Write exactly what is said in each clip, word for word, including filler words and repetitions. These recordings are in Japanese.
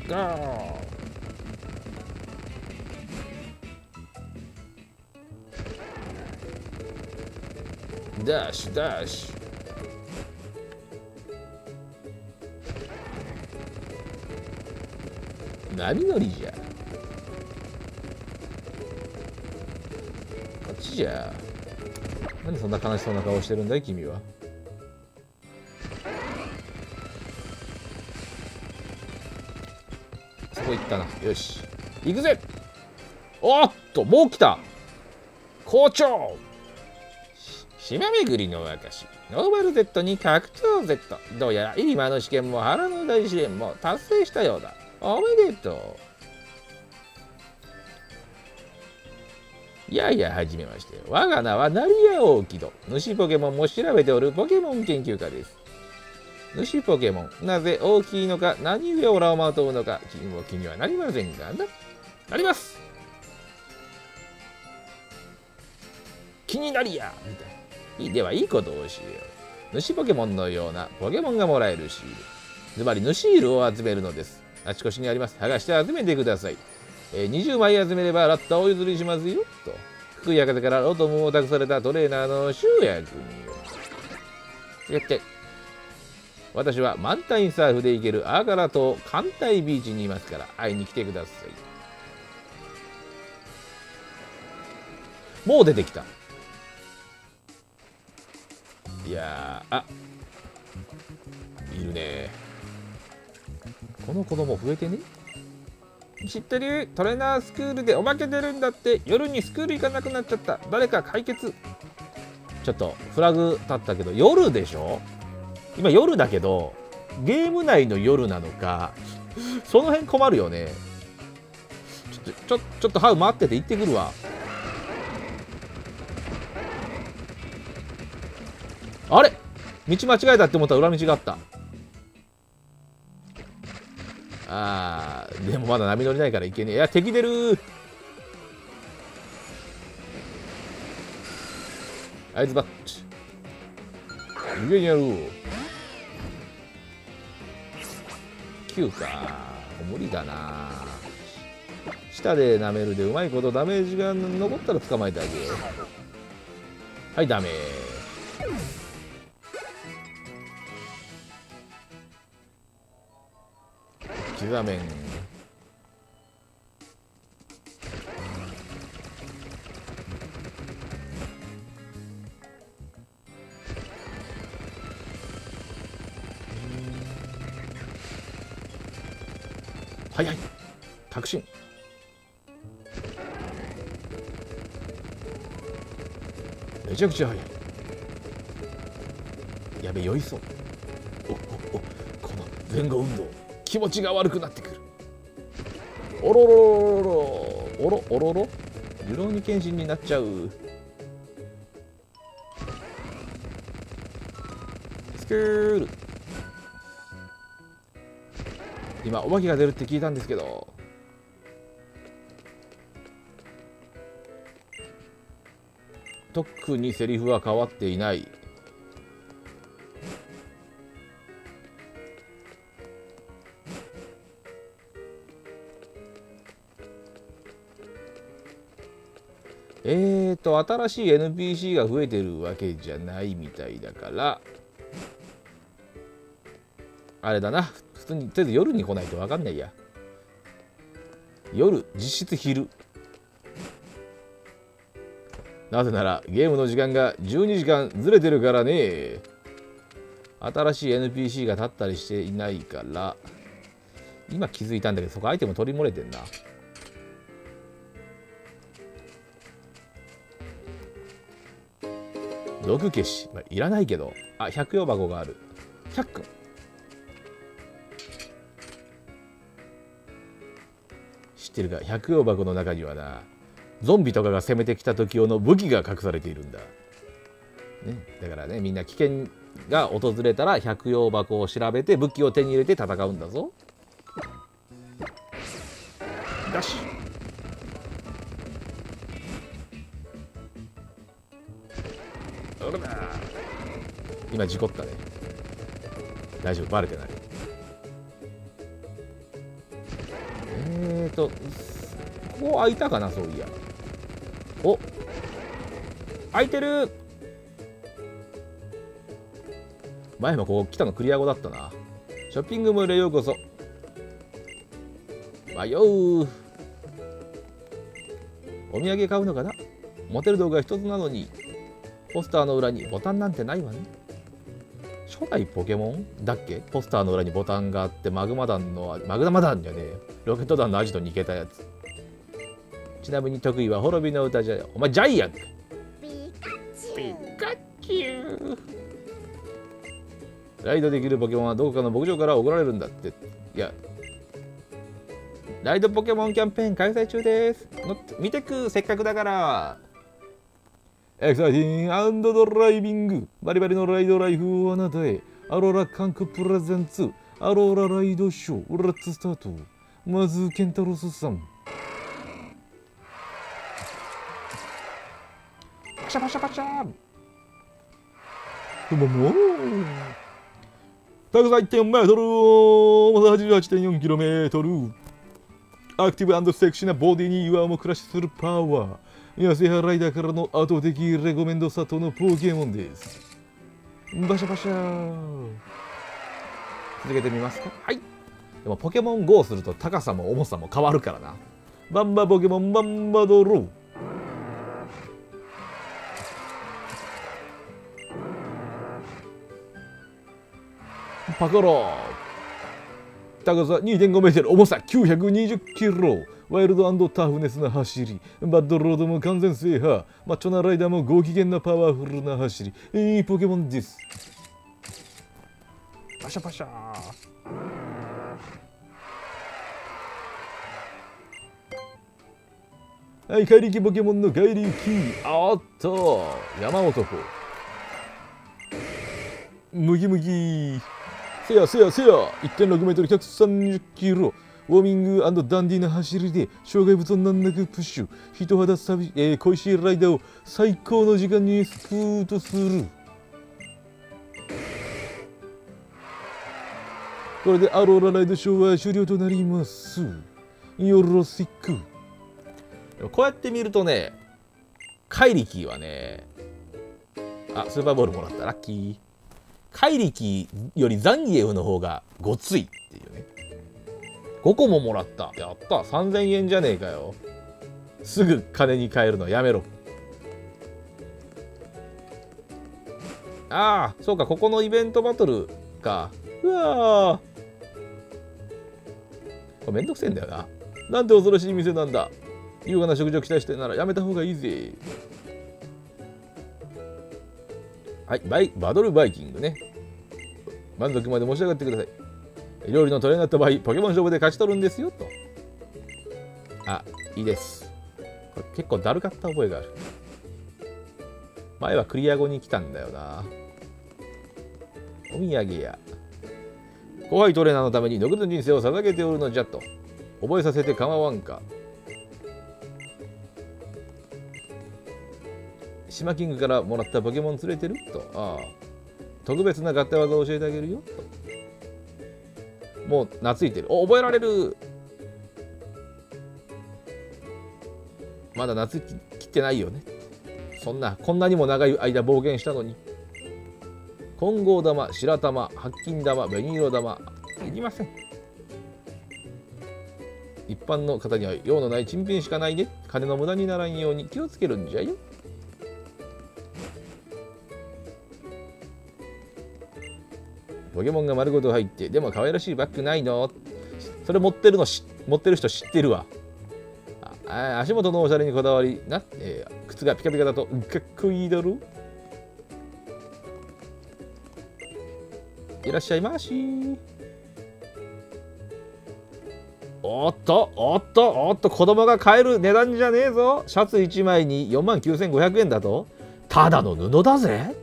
ゴー。ダッシュダッシュ。波乗りじゃ。こっちじゃ。なんでそんな悲しそうな顔してるんだい君は。そこ行ったな。よし行くぜ。おっともう来た。校長。島巡りの証ノーバル Z に格闘 Z。 どうやら今の試験も腹の大試練も達成したようだ。おめでとう。やいやはじめまして。我が名は成谷大木戸。主ポケモンも調べておるポケモン研究家です。主ポケモン、なぜ大きいのか、何故オラをまとうのか、君も気にはなりませんがな。なります。気になりやみたいな。ではいいことを教えよう。主ポケモンのようなポケモンがもらえるシール。つまり主シールを集めるのです。あちこちにあります。剥がして集めてください。えー、にじゅうまい集めればラッタをお譲りしますよ。と。福井博士からロトムを託されたトレーナーの修也君よ。やって。私は満タインサーフで行けるアーガラ島艦隊ビーチにいますから会いに来てください。もう出てきた。いやー、あ、いるね。この子供増えてね。知ってる？トレーナースクールでおまけ出るんだって。夜にスクール行かなくなっちゃった。誰か解決。ちょっとフラグ立ったけど夜でしょ。今夜だけどゲーム内の夜なのかその辺困るよね。ちょっとちょちょっとハウ待ってて行ってくるわ。あれ道間違えたって思ったら裏道があった。あーでもまだ波乗りないからいけねえ。いや敵出る。アイズバッチ上にやる。きゅうか無理だな。下で舐めるでうまいことダメージが残ったら捕まえてあげよう。はいダメ。刻めん。早い確信。めちゃくちゃ早い。やべ酔いそう。おおおこの前後運動気持ちが悪くなってくる。おろろろろおろおろろルローニケンシンになっちゃう。スクール。今お化けが出るって聞いたんですけど。特にセリフは変わっていない。えーと新しい エヌピーシー が増えてるわけじゃないみたいだからあれだな。普通にとりあえず夜に来ないと分かんないや。夜実質昼。なぜならゲームの時間がじゅうにじかんずれてるからね。新しい エヌピーシー が立ったりしていないから今気づいたんだけどそこアイテム取り漏れてんな。毒消し、まあ、いらないけど。あ、百葉箱がある。ひゃっくん。知ってるか、百葉箱の中にはな、ゾンビとかが攻めてきた時用の武器が隠されているんだ。ね、だからね、みんな危険が訪れたら百葉箱を調べて武器を手に入れて戦うんだぞ。よし。今事故ったね。大丈夫バレてない。 とここ開いたかな、そういや。お、開いてる。前もここ来たのクリア後だったな。ショッピングモールへようこそ。迷う。お土産買うのかな。モテる動画一つなのにポスターの裏にボタンなんてないわね。初代ポケモンだっけ。ポスターの裏にボタンがあって、マグマ弾のマグマ弾じゃねえよ、ロケット弾のアジトに行けたやつ。ちなみに得意は滅びの歌じゃよ。お前ジャイアンか。ピカチュウ。ライドできるポケモンはどこかの牧場から送られるんだって。いや、ライドポケモンキャンペーン開催中です。見てく、せっかくだから。エキサイティング&ドライビング。バリバリのライドライフをあなたへ。アローラ管区プレゼンツ。アローラライドショー。レッツスタート。まず、ケンタロスさん。パシャパシャパシャ。どうもも。高さ いってんよんメートル、重さ はちじゅうはちてんよんキロメートル。アクティブ&セクシーなボディに岩もクラッシュするパワー。野生派ライダーからの圧倒的レコメンド佐藤のポケモンです。バシャバシャ。続けてみますか。はい。でもポケモン ゴー すると高さも重さも変わるからな。バンバポケモンバンバドロー。パコロー。高さ にてんごメートル、重さきゅうひゃくにじゅっキロ。ワイルド&タフネスな走り。バッドロードも完全制覇。マッチョなライダーもご機嫌なパワフルな走り。いいポケモンです。パシャパシャー。はい、怪力ポケモンの怪力。あっと、山男。ムギムギ。せやせやせや。いってんろくメートル、ひゃくさんじゅっキロ。ウォーミング&ダンディーな走りで障害物を難なくプッシュ。人肌さび、えー、恋しいライダーを最高の時間にスプートする。これでアローラライドショーは終了となります。よろしく。こうやって見るとね、怪力はね、あ、スーパーボールもらった。ラッキー。怪力よりザンギエフの方がごついっていうね。ごこももらった。やった。さんぜんえんじゃねえかよ。すぐ金に換えるのやめろ。ああ、そうか。ここのイベントバトルか。うわー。これめんどくせえんだよな。なんて恐ろしい店なんだ。優雅な食事を期待してるならやめた方がいいぜ。はい、バイバトルバイキングね。満足まで申し上がってください。料理の取れになった場合、ポケモン勝負で勝ち取るんですよと。あ、いいです。これ結構だるかった覚えがある。前はクリア後に来たんだよな。お土産や。後輩トレーナーのために残りの人生を捧げておるのじゃと。覚えさせて構わんか。島キングからもらったポケモン連れてると。ああ。特別な合体技を教えてあげるよと。もう懐いてる。お、覚えられる。まだ懐ききってないよね。そんな、こんなにも長い間冒険したのに。金剛玉、白玉、白金玉、紅色玉。いりません。一般の方には用のない珍品しかないね。金の無駄にならんように気をつけるんじゃよ。ポケモンが丸ごと入って、でも可愛らしいバッグないの？それ持ってるのし持ってる人知ってるわ。あ、足元のおしゃれにこだわりな、えー、靴がピカピカだとかっこいいだろ。いらっしゃいまし。おっとおっとおっと、子供が買える値段じゃねえぞ。シャツいちまいによんまんきゅうせんごひゃくえんだと。ただの布だぜ。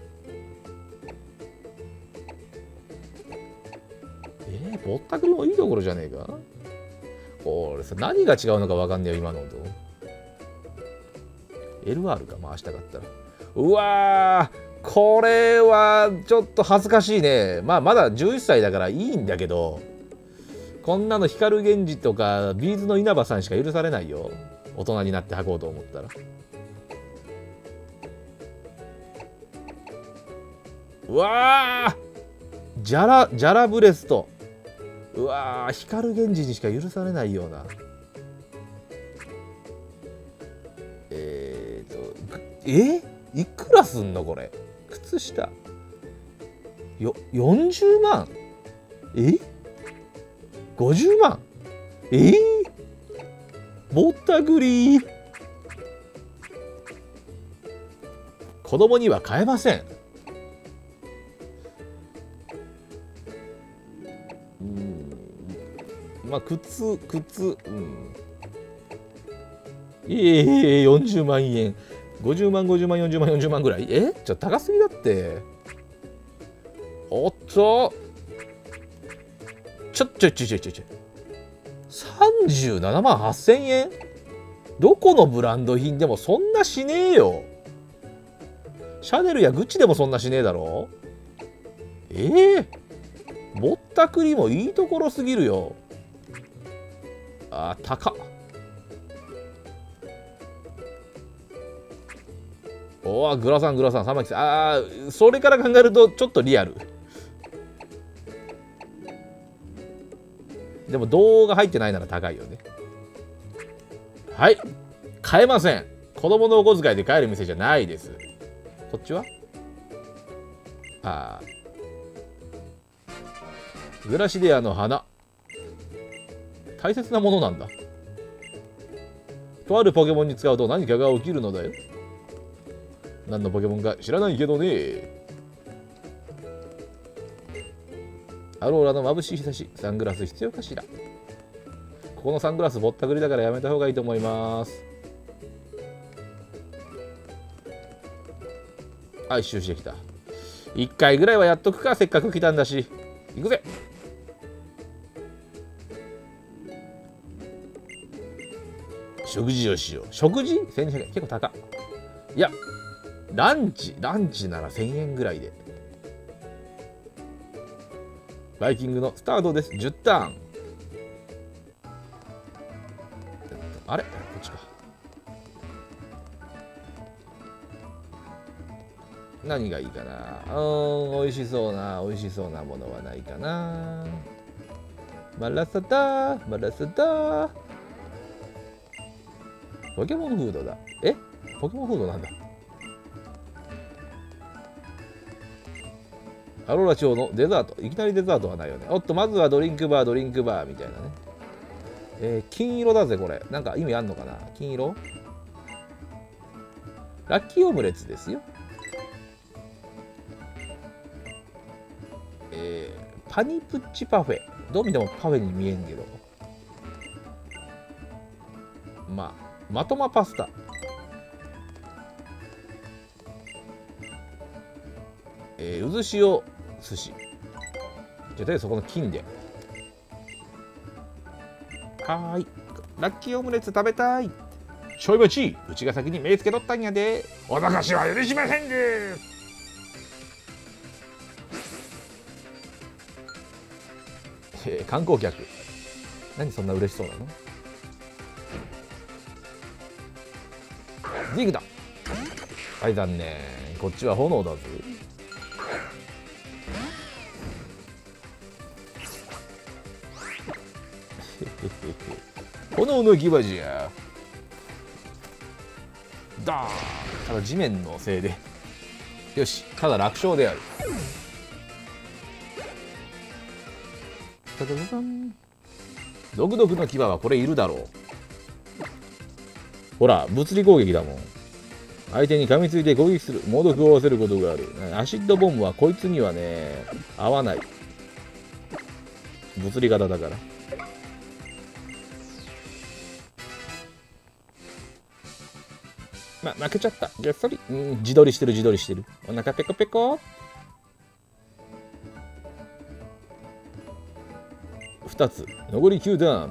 えー、ぼったくりもいいところじゃねえか。これさ、何が違うのか分かんねえよ今のと。 エルアール か回したかったら。うわー、これはちょっと恥ずかしいね。まあまだじゅういっさいだからいいんだけど、 こんなの光源氏とかビーズの稲葉さんしか許されないよ。大人になって履こうと思ったら。うわー、ジャラジャラブレスト。うわー、光源氏にしか許されないような。えーとえいくらすんのこれ。靴下よよんじゅうまん。えごじゅうまん。えー、ぼったくり。子供には買えません。うん、まあ靴靴うんいえいえよんじゅうまんえん、ごじゅうまんごじゅうまんよんじゅうまんよんじゅうまんぐらい。えちょっと高すぎだって。おっとちょちょちょちょちょちょさんじゅうななまんはっせんえん。どこのブランド品でもそんなしねえよ。シャネルやグッチでもそんなしねえだろ。ええー、ぼったくりもいいところすぎるよ。あー高っ。おーグラサングラサン玉木さん。あーそれから考えるとちょっとリアル。でも動画入ってないなら高いよね。はい買えません。子供のお小遣いで買える店じゃないです。こっちはああグラシデアの花。大切なものなんだ。とあるポケモンに使うと何かが起きるのだよ。何のポケモンか知らないけどね。アローラの眩しい日差し。サングラス必要かしら。ここのサングラスぼったくりだからやめた方がいいと思います。あ、一周してきた。いっかいぐらいはやっとくか。せっかく来たんだし。行くぜ。食事をしよう。食事 ?せんにひゃくえん。結構高い。いや、ランチ、ランチならせんえんぐらいで。バイキングのスタートです。じゅうターン。あれこっちか。何がいいかな。うーん、美味しそうな、美味しそうなものはないかな。マラサダー、マラサダー。ポケモンフードだ。えポケモンフードなんだ。アローラ町のデザート。いきなりデザートはないよね。おっと、まずはドリンクバー、ドリンクバーみたいなね。えー、金色だぜ、これ。なんか意味あんのかな。金色ラッキーオムレツですよ。えー、パニプッチパフェ。どう見てもパフェに見えんけど。まあ、まとまパスタ。えー、渦潮寿司。じゃあ、とりあえずそこの金で。はーい。ラッキーオムレツ食べたい。ちょいばち、うちが先に目つけとったんやで。おざかしは許しませんで。えー、観光客。何そんな嬉しそうなの。ディグだ。はい、残念。こっちは炎だぜ。炎の牙じゃ。だー。ただ地面のせいで。よし、ただ楽勝である。ただだん。独特の牙はこれいるだろう。ほら、物理攻撃だもん。相手に噛みついて攻撃する。猛毒を負わせることがある。アシッドボムはこいつにはね、合わない。物理型だから。ま、負けちゃった。げっそり。うん、自撮りしてる、自撮りしてる。お腹ペコペコ。ふたつ。残りきゅうターン。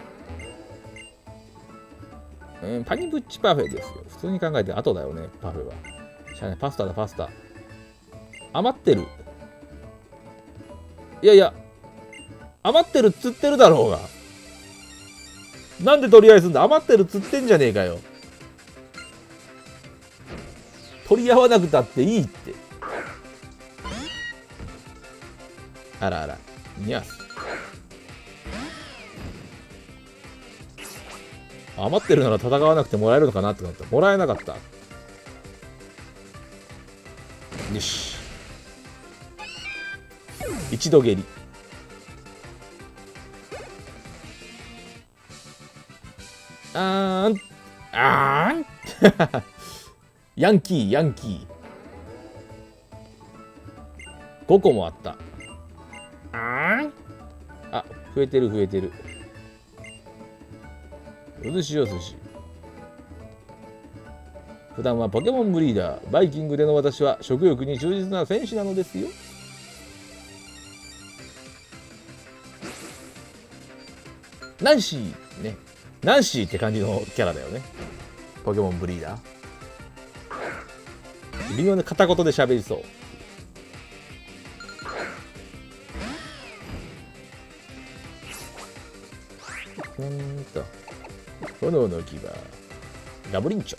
うん、パニプッチパフェですよ。普通に考えて後だよね、パフェは。しゃあね、パスタだ、パスタ。余ってる。いやいや、 余ってるっつってるだろうが。なんで取り合いすんだ。余ってるっつってんじゃねえかよ。取り合わなくたっていいって。あらあら、ニャス。余ってるなら戦わなくてもらえるのかなってなった。もらえなかった。よし。一度蹴り。あーん。あーん。ヤンキー、ヤンキー。ごこもあった。あーん。あ、増えてる増えてる。お寿司お寿司。普段はポケモンブリーダー、バイキングでの私は食欲に忠実な戦士なのですよ。ナンシーね。ナンシーって感じのキャラだよね。ポケモンブリーダー。微妙な片言で喋りそう。うーんと。炎の牙。ガブリンチョ。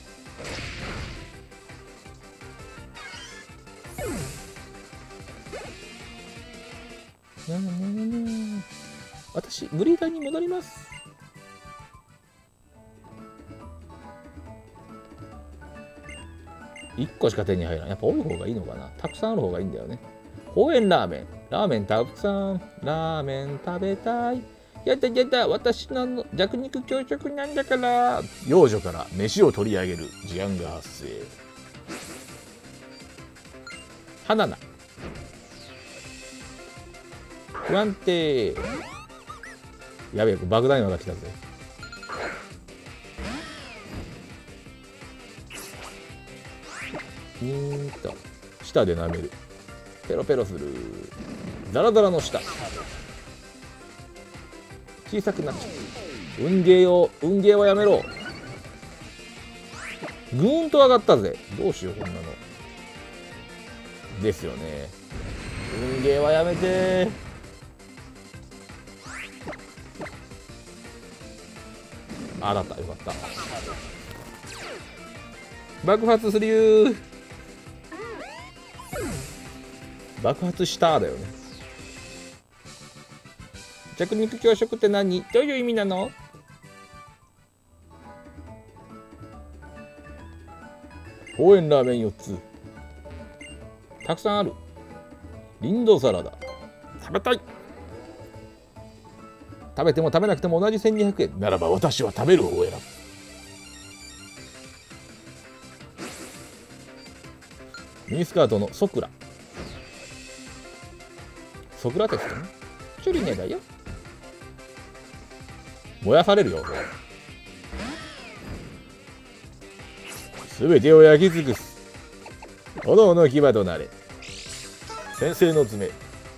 私、ブリーダーに戻ります。いっこしか手に入らない。やっぱ多い方がいいのかな。たくさんある方がいいんだよね。公園ラーメン。ラーメンたくさん。ラーメン食べたい。やだやだ、私の弱肉強食なんだから。幼女から飯を取り上げる事案が発生。花菜。不安定。やべえ、爆弾魔が来たぜ。うーんと舌で舐める。ペロペロする。ザラザラの舌。小さくなっちゃう。運ゲーを運ゲーはやめろ。ぐーんと上がったぜ。どうしようこんなの。ですよね。運ゲーはやめて。あ、だった。よかった。爆発するよ。爆発しただよね。弱肉強食って何？どういう意味なの？応援ラーメンよっつ。たくさんある。リンドサラダ。食べたい。食べても食べなくても同じせんにひゃくえんならば私は食べる方を選ぶ。ミニスカートのソクラ。ソクラテストね。チュリネだよ。燃やされるよ。すべてを焼き尽くす。炎の牙となれ。先生の爪。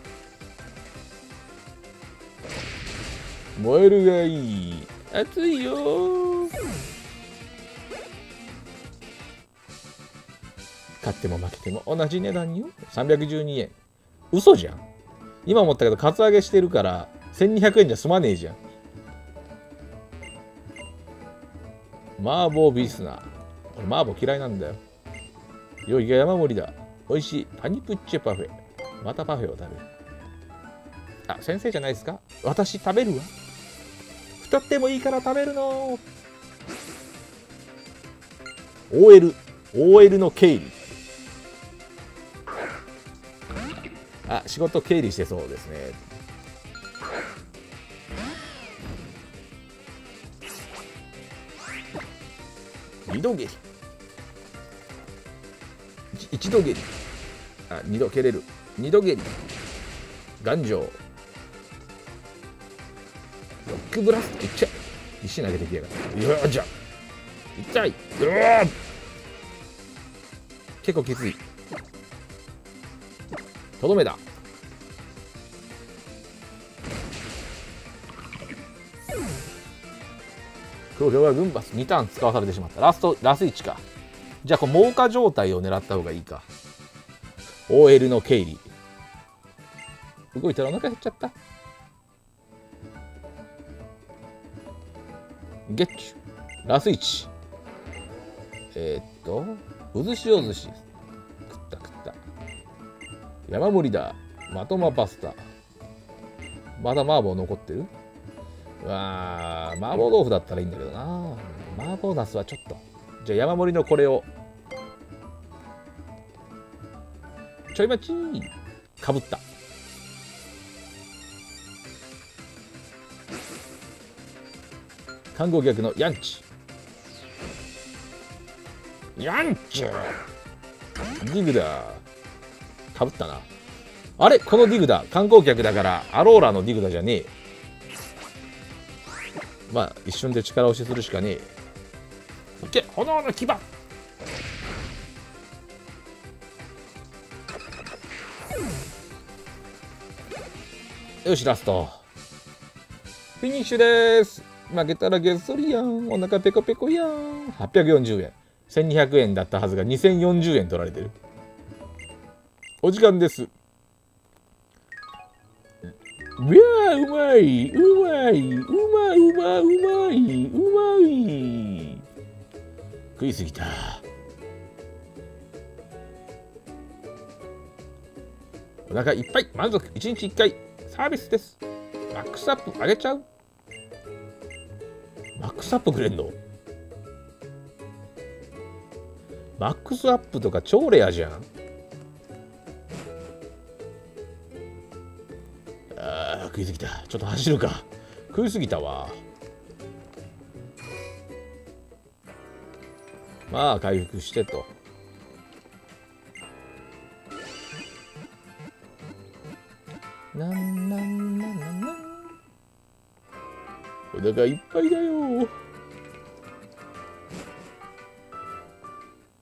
燃えるがいい。熱いよー。勝っても負けても同じ値段よ。さんびゃくじゅうにえん。嘘じゃん。今思ったけどカツアゲしてるからせんにひゃくえんじゃ済まねえじゃん。麻婆ビスナー。俺麻婆嫌いなんだよ。料理が山盛りだ。美味しいパニプッチェパフェ。またパフェを食べる。あ、先生じゃないですか。私食べるわ。太ってもいいから食べるの。 オーエル オーエル の経理。あ、仕事経理してそうですね。二度蹴り。一度蹴り。あ、二度蹴れる。二度蹴り。頑丈。ロックブラスト。いっちゃい。石投げてきやがった。よっじゃ。痛い。うわー。結構きつい。とどめだ。黒豹は軍パスにターン使わされてしまった。ラストラスいちか。じゃあこれ猛化状態を狙った方がいいか。 オーエル の経理。動いたらお腹減っちゃった。 ゲッチュラスイチ。えー、っと渦潮寿司食った食った。山盛りだ。まとまパスタ。まだ麻婆残ってる。うわー、麻婆豆腐だったらいいんだけどな。麻婆ナスはちょっと。じゃあ山盛りのこれをちょい待ちかぶった。観光客のヤンチヤンチディグだ。かぶったな。あれこのディグダ観光客だからアローラのディグダじゃねえ。まあ一瞬で力押しするしかねえ。オッケー炎の牙。よしラストフィニッシュです。負けたらげっそりやん。お腹ペコペコやん。はっぴゃくよんじゅうえん。せんにひゃくえんだったはずがにせんよんじゅうえん取られてる。お時間です。うわーうまいうまいうまいうまうまいうまい。食いすぎた。お腹いっぱい満足。いちにちいっかいサービスです。マックスアップあげちゃう。マックスアップくれんの。マックスアップとか超レアじゃん。あー食いすぎた。ちょっと走るか。食いすぎたわ。まあ回復してと。なんなんなんなんなん。お腹いっぱいだよ。